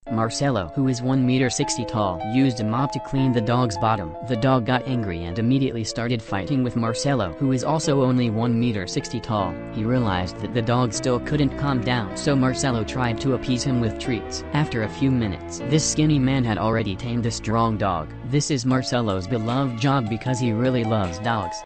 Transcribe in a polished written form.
Marcello, who is 1 meter tall, used a mop to clean the dog's bottom. The dog got angry and immediately started fighting with Marcello, who is also only 1 meter tall. He realized that the dog still couldn't calm down, so Marcello tried to appease him with treats. After a few minutes, this skinny man had already tamed a strong dog. This is Marcello's beloved job because he really loves dogs.